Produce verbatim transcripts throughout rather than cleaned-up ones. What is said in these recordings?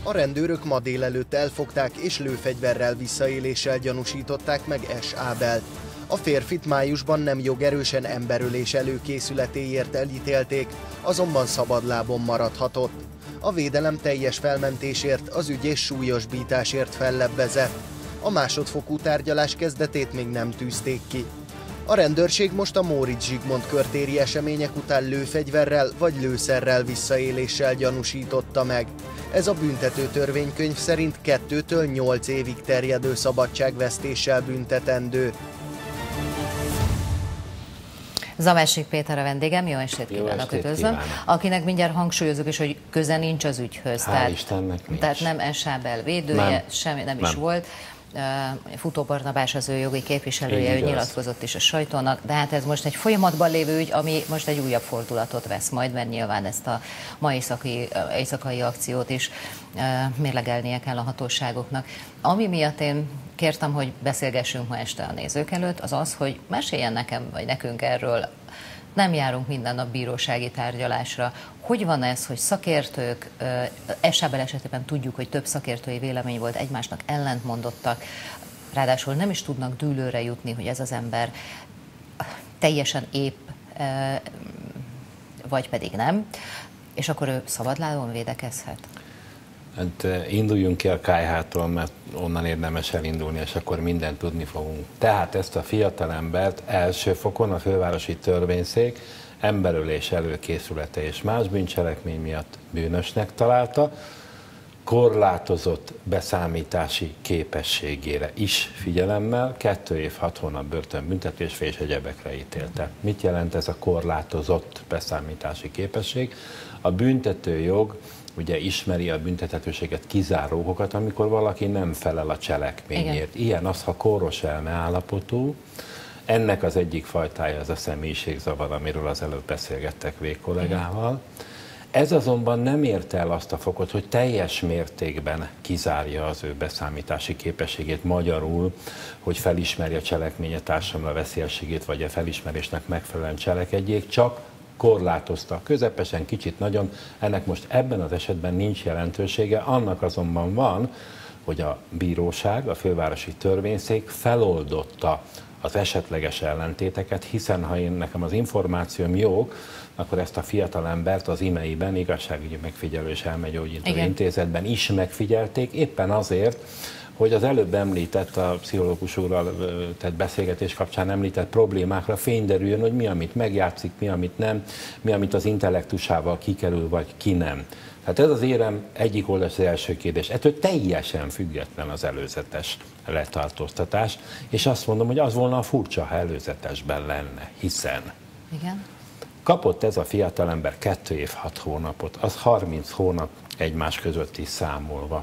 A rendőrök ma délelőtt elfogták és lőfegyverrel visszaéléssel gyanúsították meg S. Ábelt. A férfit májusban nem jogerősen emberölés előkészületéért elítélték, azonban szabadlábon maradhatott. A védelem teljes felmentésért, az ügyész súlyosbításért fellebbezett. A másodfokú tárgyalás kezdetét még nem tűzték ki. A rendőrség most a Móricz Zsigmond körtéri események után lőfegyverrel vagy lőszerrel visszaéléssel gyanúsította meg. Ez a büntető törvénykönyv szerint kettőtől nyolc évig terjedő szabadságvesztéssel büntetendő. Zamessik Péter a vendégem, jó estét kívánok, üdvözlöm. Akinek mindjárt hangsúlyozok is, hogy köze nincs az ügyhöz. Hál' tehát, Istennek nincs. Tehát nem S. Ábel védője, nem, semmi nem, nem is volt. Futó Barnabás az ő jogi képviselője, ő nyilatkozott is a sajtónak, de hát ez most egy folyamatban lévő ügy, ami most egy újabb fordulatot vesz majd, mert nyilván ezt a mai éjszakai, éjszakai akciót is mérlegelnie kell a hatóságoknak. Ami miatt én kértem, hogy beszélgessünk ma este a nézők előtt, az az, hogy meséljen nekem, vagy nekünk erről. Nem járunk minden nap bírósági tárgyalásra. Hogy van ez, hogy szakértők, S. Ábel esetében tudjuk, hogy több szakértői vélemény volt, egymásnak ellentmondottak, ráadásul nem is tudnak dűlőre jutni, hogy ez az ember teljesen épp, vagy pedig nem, és akkor ő szabadlábon védekezhet? Hát induljunk ki a kályhától, mert onnan érdemes elindulni, és akkor mindent tudni fogunk. Tehát ezt a fiatalembert első fokon a fővárosi törvényszék emberölés előkészülete és más bűncselekmény miatt bűnösnek találta, korlátozott beszámítási képességére is figyelemmel, kettő év, hat hónap börtönbüntetés és egyebekre ítélte. Mit jelent ez a korlátozott beszámítási képesség? A büntetőjog ugye ismeri a büntethetőséget kizáró okokat, amikor valaki nem felel a cselekményért. Igen. Ilyen az, ha kóros elmeállapotú. Ennek az egyik fajtája az a személyiségzavar, amiről az előbb beszélgettek végkollégával. Ez azonban nem érte el azt a fokot, hogy teljes mértékben kizárja az ő beszámítási képességét, magyarul, hogy felismeri a cselekménye társadalomra veszélyességét, vagy a felismerésnek megfelelően cselekedjék, csak korlátozta, közepesen, kicsit nagyon, ennek most ebben az esetben nincs jelentősége, annak azonban van, hogy a bíróság, a fővárosi törvényszék feloldotta az esetleges ellentéteket, hiszen ha én nekem az információm jó, akkor ezt a fiatalembert az imeiben, igazságügyi megfigyelő és elmegyógyító intézetben is megfigyelték, éppen azért, hogy az előbb említett, a pszichológus úrral tett beszélgetés kapcsán említett problémákra fényderüljön, hogy mi, amit megjátszik, mi, amit nem, mi, amit az intellektusával kikerül, vagy ki nem. Hát ez az érem egyik oldal az első kérdés. Ettől teljesen független az előzetes letartóztatás, és azt mondom, hogy az volna a furcsa, ha előzetesben lenne, hiszen igen. Kapott ez a fiatalember kettő év, hat hónapot, az harminc hónap egymás között is számolva.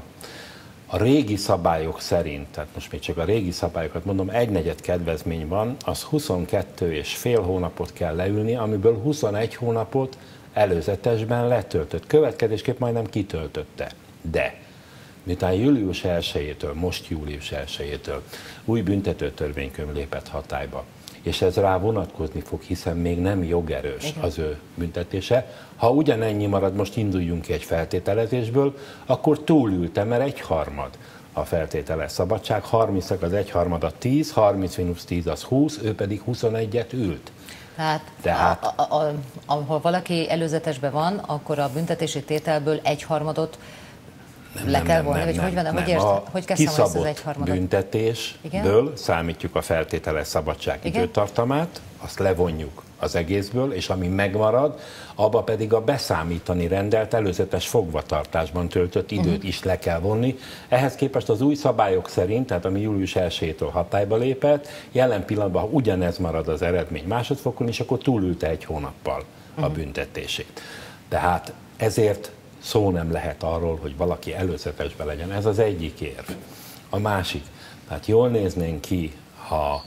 A régi szabályok szerint, tehát most még csak a régi szabályokat mondom, egynegyed kedvezmény van, az huszonkettő és fél hónapot kell leülni, amiből huszonegy hónapot előzetesben letöltött. Következésképp majdnem kitöltötte. De miután július elsejétől, most július elsejétől új büntetőtörvénykönyv lépett hatályba, és ez rá vonatkozni fog, hiszen még nem jogerős igen. az ő büntetése. Ha ugyanennyi marad, most induljunk ki egy feltételezésből, akkor túlülte, mert egyharmad a feltételes szabadság, harmincak az egyharmada tíz, harminc mínusz tíz az húsz, ő pedig huszonegyet ült. Tehát, Tehát a, a, a, a, ha valaki előzetesben van, akkor a büntetési tételből egyharmadot Nem, le nem, kell nem, volna, nem, vagy nem, hogy van, nem. hogy érted? A hogy kezdtem ezt az kiszabott egyharmadot? büntetésből igen? számítjuk a feltételes szabadság igen? időtartamát, azt levonjuk az egészből, és ami megmarad, abba pedig a beszámítani rendelt előzetes fogvatartásban töltött időt uh-huh. is le kell vonni. Ehhez képest az új szabályok szerint, tehát ami július elsejétől hatályba lépett, jelen pillanatban, ha ugyanez marad az eredmény másodfokon is, akkor túlülte egy hónappal uh-huh. a büntetését. Tehát ezért szó nem lehet arról, hogy valaki előzetesben legyen. Ez az egyik érv. A másik, tehát jól néznénk ki, ha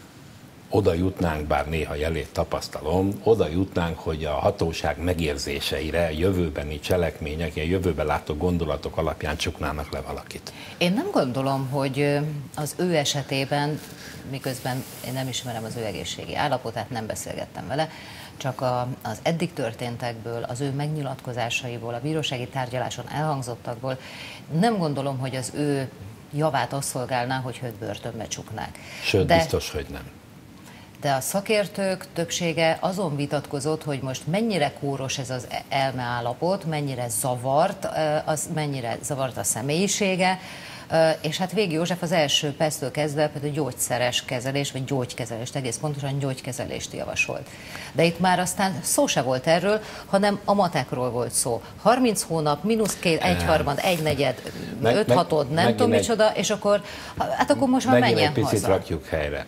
oda jutnánk, bár néha jelét tapasztalom, oda jutnánk, hogy a hatóság megérzéseire, jövőbeni cselekmények, ilyen jövőben látó gondolatok alapján csuknának le valakit. Én nem gondolom, hogy az ő esetében, miközben én nem ismerem az ő egészségi állapotát, nem beszélgettem vele, csak a, az eddig történtekből, az ő megnyilatkozásaiból, a bírósági tárgyaláson elhangzottakból nem gondolom, hogy az ő javát azt szolgálná, hogy őt börtönbe csuknák. Sőt, De... biztos, hogy nem. De a szakértők többsége azon vitatkozott, hogy most mennyire kóros ez az elmeállapot, mennyire zavart, az mennyire zavart a személyisége, és hát Végi József az első perctől kezdve például gyógyszeres kezelés, vagy gyógykezelést, egész pontosan gyógykezelést javasolt. De itt már aztán szó se volt erről, hanem a matekról volt szó. harminc hónap, mínusz két, egyharmad, egynegyed, öt hatod, nem tudom micsoda, és akkor, hát akkor most már menjen haza. Egy picit rakjuk helyre.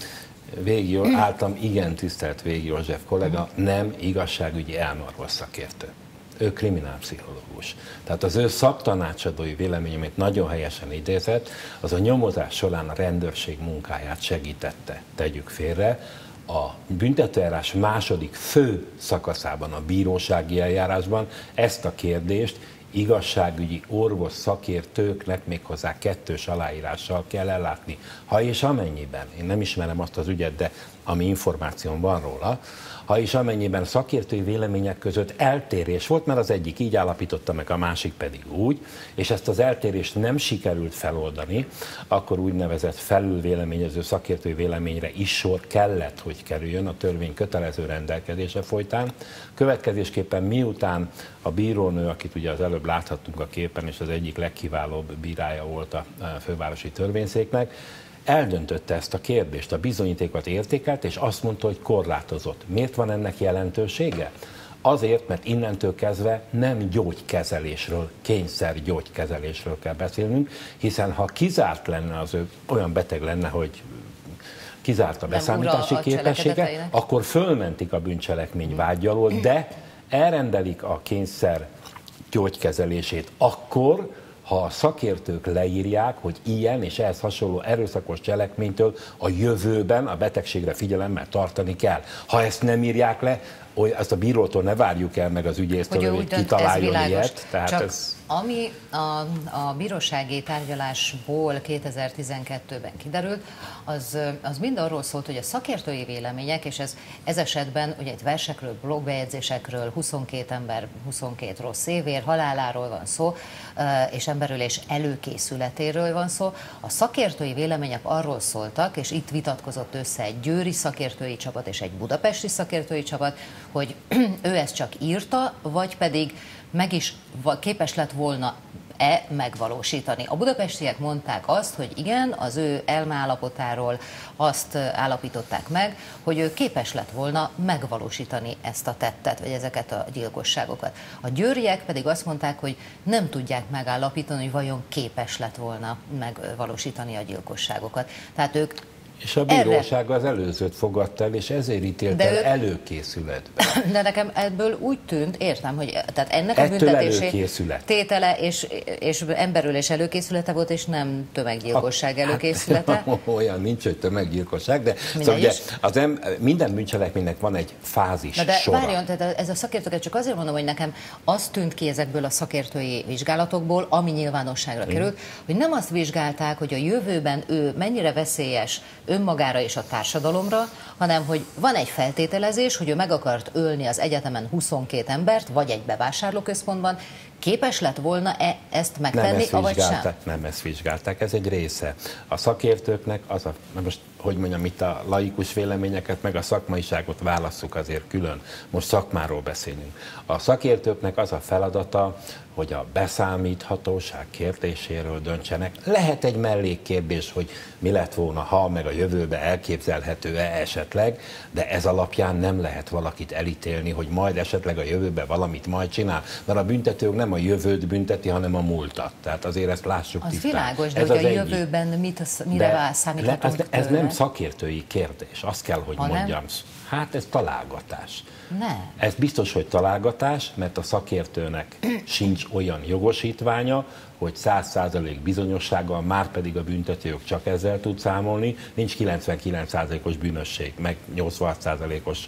Végi, általam igen tisztelt Végi József kollega, nem igazságügyi elmarvos szakértő. Ő kriminálpszichológus. Tehát az ő szaktanácsadói vélemény, amit nagyon helyesen idézett, az a nyomozás során a rendőrség munkáját segítette, tegyük félre. A büntetőeljárás második fő szakaszában, a bírósági eljárásban ezt a kérdést igazságügyi orvos szakértőknek méghozzá kettős aláírással kell ellátni. Ha és amennyiben, én nem ismerem azt az ügyet, de ami információm van róla, ha és amennyiben szakértői vélemények között eltérés volt, mert az egyik így állapította meg, a másik pedig úgy, és ezt az eltérést nem sikerült feloldani, akkor úgynevezett felülvéleményező szakértői véleményre is sor kellett, hogy kerüljön a törvény kötelező rendelkezése folytán. Következésképpen miután a bírónő, akit ugye az előbb láthattunk a képen, és az egyik legkiválóbb bírája volt a fővárosi törvényszéknek, eldöntötte ezt a kérdést, a bizonyítékot értékelt, és azt mondta, hogy korlátozott. Miért van ennek jelentősége? Azért, mert innentől kezdve nem gyógykezelésről, kényszer gyógykezelésről kell beszélnünk, hiszen ha kizárt lenne az ő, olyan beteg lenne, hogy kizárt a beszámítási képessége, akkor fölmentik a bűncselekmény vágy alól, de elrendelik a kényszer gyógykezelését akkor, ha a szakértők leírják, hogy ilyen és ehhez hasonló erőszakos cselekménytől a jövőben a betegségre figyelemmel tartani kell. Ha ezt nem írják le, ezt a bírótól ne várjuk el meg az ügyésztől, hogy, hogy kitaláljon ilyet. Tehát Csak ez... ami a, a bírósági tárgyalásból kétezer-tizenkettőben kiderült, az, az mind arról szólt, hogy a szakértői vélemények, és ez, ez esetben ugye itt versekről, blogbejegyzésekről, huszonkét ember, huszonkét rossz évér, haláláról van szó, és emberölés előkészületéről van szó. A szakértői vélemények arról szóltak, és itt vitatkozott össze egy győri szakértői csapat és egy budapesti szakértői csapat, hogy ő ezt csak írta, vagy pedig meg is képes lett volna-e megvalósítani. A budapestiek mondták azt, hogy igen, az ő elmeállapotáról azt állapították meg, hogy ő képes lett volna megvalósítani ezt a tettet, vagy ezeket a gyilkosságokat. A győriek pedig azt mondták, hogy nem tudják megállapítani, hogy vajon képes lett volna megvalósítani a gyilkosságokat. Tehát ők És a bíróság erre... az előzőt fogadta el, és ezért ítélt el ő... előkészületben. De nekem ebből úgy tűnt, értem, hogy tehát ennek Ettől a büntetésé előkészület. tétele és, és emberölés előkészülete volt, és nem tömeggyilkosság a, előkészülete. Hát, olyan nincs, hogy tömeggyilkosság, de szóval ugye, az em, minden bűncselekménynek van egy fázis Na de sora. Várjon, tehát ez a szakértőket csak azért mondom, hogy nekem az tűnt ki ezekből a szakértői vizsgálatokból, ami nyilvánosságra hmm. került, hogy nem azt vizsgálták, hogy a jövőben ő mennyire veszélyes önmagára és a társadalomra, hanem hogy van egy feltételezés, hogy ő meg akart ölni az egyetemen huszonkét embert, vagy egy bevásárlóközpontban, képes lett volna-e ezt megtenni, nem ezt avagy sem? Nem ezt vizsgálták, ez egy része. A szakértőknek az a, most hogy mondjam, itt a laikus véleményeket, meg a szakmaiságot válasszuk azért külön. Most szakmáról beszélünk. A szakértőknek az a feladata, hogy a beszámíthatóság kérdéséről döntsenek. Lehet egy mellékkérdés, hogy mi lett volna, ha, meg a jövőben elképzelhető-e esetleg, de ez alapján nem lehet valakit elítélni, hogy majd esetleg a jövőben valamit majd csinál. Mert a büntetők nem a jövőt bünteti, hanem a múltat. Tehát azért ezt lássuk az tisztán. Világos, de ez hogy a jövőben mit, mire számíthatunk le, ez, ez nem szakértői kérdés, azt kell, hogy ha mondjam. Nem? Hát ez találgatás. Ne. Ez biztos, hogy találgatás, mert a szakértőnek sincs olyan jogosítványa, hogy száz százalék bizonyossággal, már pedig a büntetőjog csak ezzel tud számolni, nincs kilencvenkilenc százalékos bűnösség, meg nyolcvanhat százalékos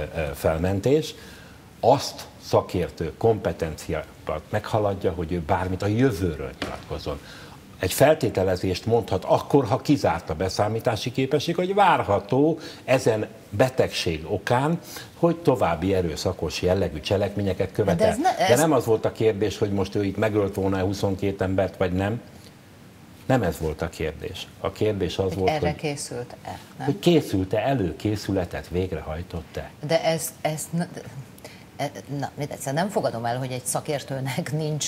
felmentés. Azt szakértő kompetenciát meghaladja, hogy ő bármit a jövőről nyilatkozzon. egy feltételezést mondhat akkor, ha kizárt a beszámítási képesség, hogy várható ezen betegség okán, hogy további erőszakos jellegű cselekményeket követel. De, ne, ez... De nem az volt a kérdés, hogy most ő itt megölt volna huszonkét embert, vagy nem. Nem ez volt a kérdés. A kérdés az hogy volt, erre hogy, készült-e, hogy készült-e, előkészületet végrehajtott-e. De ez... ez Na, nem fogadom el, hogy egy szakértőnek nincs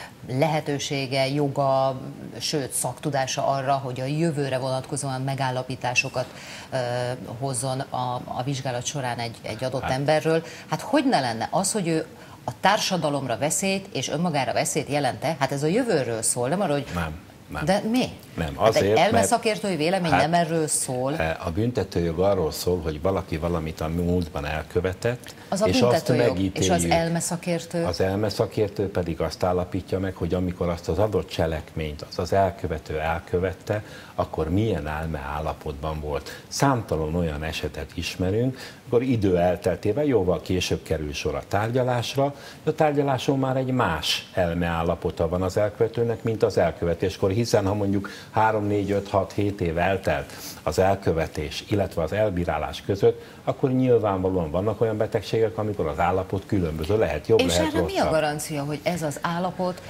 lehetősége, joga, sőt szaktudása arra, hogy a jövőre vonatkozóan megállapításokat uh, hozzon a, a vizsgálat során egy, egy adott hát. emberről. Hát hogy ne lenne az, hogy ő a társadalomra veszélyt és önmagára veszélyt jelente? Hát ez a jövőről szól, nem arra, hogy... Nem. Nem. De mi? Nem, azért, hát egy mert, elmeszakértői vélemény hát, nem erről szól. A büntetőjog arról szól, hogy valaki valamit a múltban elkövetett, az a és azt megítéljük. És az elmeszakértő? Az elmeszakértő pedig azt állapítja meg, hogy amikor azt az adott cselekményt, az az elkövető elkövette, akkor milyen elme állapotban volt. Számtalan olyan esetet ismerünk, akkor idő elteltével jóval később kerül sor a tárgyalásra, a tárgyaláson már egy más elme állapota van az elkövetőnek, mint az elkövetéskor, hiszen ha mondjuk három, négy, öt, hat, hét év eltelt az elkövetés, illetve az elbírálás között, akkor nyilvánvalóan vannak olyan betegségek, amikor az állapot különböző, lehet jobb, és lehet rosszabb. És erre mi a garancia, hogy ez az állapot,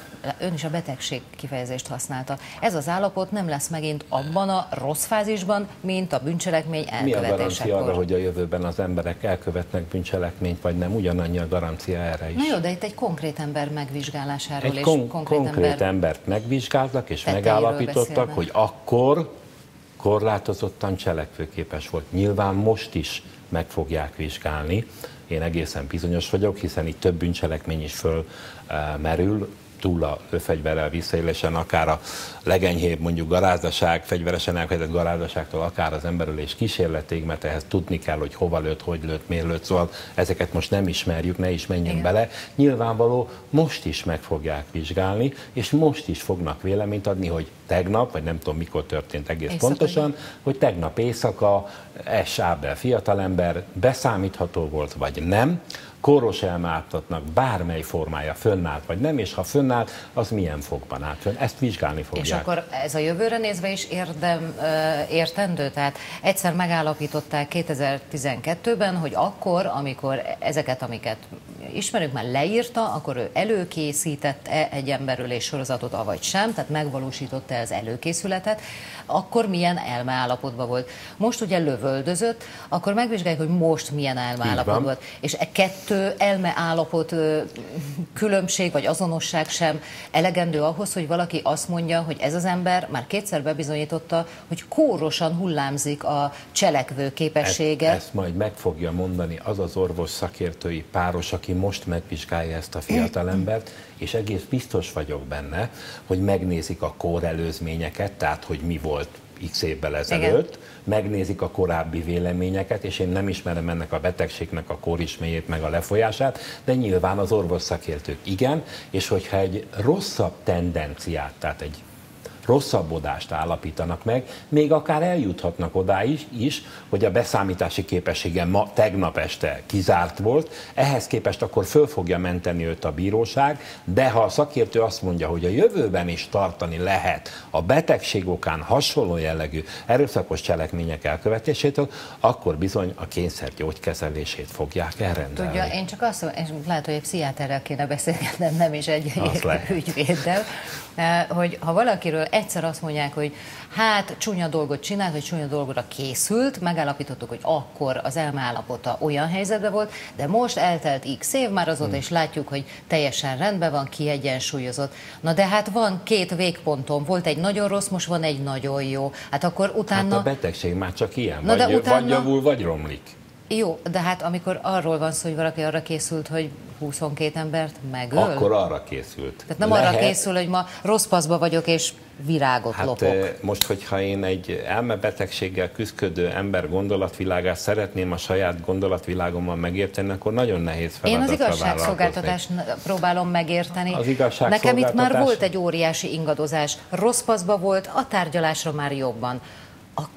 ön is a betegség kifejezést használta, ez az állapot nem lesz megint abban a rossz fázisban, mint a bűncselekmény elkövetésekor? Mi a garancia arra, hogy a jövőben az emberek elkövetnek bűncselekményt, vagy nem? Ugyanannyi a garancia erre is. Na jó, de itt egy konkrét ember megvizsgálásáról egy és kon konkrét, konkrét ember embert megvizsgáltak, és megállapítottak, hogy akkor korlátozottan cselekvőképes volt. Nyilván most is meg fogják vizsgálni. Én egészen bizonyos vagyok, hiszen itt több bűncselekmény is fölmerül, túl a lőfegyverrel visszaélésen, akár a legenyhébb mondjuk garázdaság, fegyveresen elkövetett garázdaságtól, akár az emberölés kísérletig, mert ehhez tudni kell, hogy hova lőtt, hogy lőtt, miért lőtt, szóval ezeket most nem ismerjük, ne is menjünk Igen. bele. Nyilvánvaló, most is meg fogják vizsgálni, és most is fognak véleményt adni, hogy tegnap, vagy nem tudom mikor történt egész éjszaka, pontosan, hogy tegnap éjszaka S. Ábel fiatalember beszámítható volt, vagy nem, kóros elmeáltatnak bármely formája fönnállt, vagy nem, és ha fönnállt, az milyen fogban állt fönn. Ezt vizsgálni fogják. És akkor ez a jövőre nézve is érdem, értendő? Tehát egyszer megállapították kétezer-tizenkettőben, hogy akkor, amikor ezeket, amiket ismerünk, már leírta, akkor ő előkészített-e egy emberölés sorozatot, avagy sem, tehát megvalósította az előkészületet, akkor milyen elmeállapotban volt. Most ugye lövöldözött, akkor megvizsgáljuk, hogy most milyen elmeállapotban volt. És e kettő elmeállapot különbség vagy azonosság sem elegendő ahhoz, hogy valaki azt mondja, hogy ez az ember már kétszer bebizonyította, hogy kórosan hullámzik a cselekvő képessége. Ezt, ezt majd meg fogja mondani az az orvos szakértői páros, aki most megvizsgálja ezt a fiatalembert, és egész biztos vagyok benne, hogy megnézik a kórelőzményeket, tehát hogy mi volt x évvel ezelőtt, Igen. megnézik a korábbi véleményeket, és én nem ismerem ennek a betegségnek a kórisméjét, meg a lefolyását, de nyilván az orvos szakértők igen, és hogyha egy rosszabb tendenciát, tehát egy rosszabbodást állapítanak meg, még akár eljuthatnak oda is, is, hogy a beszámítási képessége ma, tegnap este kizárt volt, ehhez képest akkor föl fogja menteni őt a bíróság, de ha a szakértő azt mondja, hogy a jövőben is tartani lehet a betegség okán hasonló jellegű erőszakos cselekmények elkövetésétől, akkor bizony a kényszergyógykezelését fogják elrendelni. Tudja, én csak azt mondom, és lehet, hogy egy pszichiáterrel kéne beszélgetnem, nem is egy ügyvéddel, hogy ha valakiről egyszer azt mondják, hogy hát csúnya dolgot csinált, vagy csúnya dolgra készült, megállapítottuk, hogy akkor az elmeállapota olyan helyzetben volt, de most eltelt x év már azóta, hmm. és látjuk, hogy teljesen rendben van, kiegyensúlyozott. Na de hát van két végponton, volt egy nagyon rossz, most van egy nagyon jó. Hát akkor utána... Hát a betegség már csak ilyen, Na vagy, utána... vagy javul, vagy romlik. Jó, de hát amikor arról van szó, hogy valaki arra készült, hogy huszonkét embert megöl? Akkor arra készült. Tehát nem Lehet... arra készül, hogy ma rossz paszba vagyok, és virágot hát lopok. Most, hogyha én egy elmebetegséggel küzdő ember gondolatvilágát szeretném a saját gondolatvilágommal megérteni, akkor nagyon nehéz feladatra Én az igazságszolgáltatást próbálom megérteni. Az igazságszolgáltatás... Nekem itt már volt egy óriási ingadozás. Rossz paszba volt, a tárgyalásra már jobban. Akkor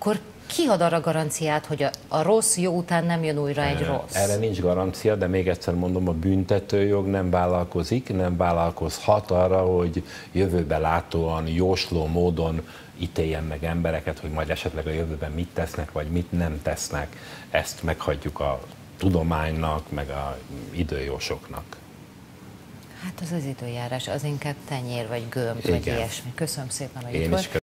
Ki ad arra garanciát, hogy a, a rossz jó után nem jön újra egy rossz? Erre nincs garancia, de még egyszer mondom, a büntetőjog nem vállalkozik, nem vállalkozhat arra, hogy jövőbe látóan, jósló módon ítéljen meg embereket, hogy majd esetleg a jövőben mit tesznek, vagy mit nem tesznek. Ezt meghagyjuk a tudománynak, meg a időjósoknak. Hát az az időjárás, az inkább tenyér, vagy gömb, vagy ilyesmi. Köszönöm szépen, hogy itt volt.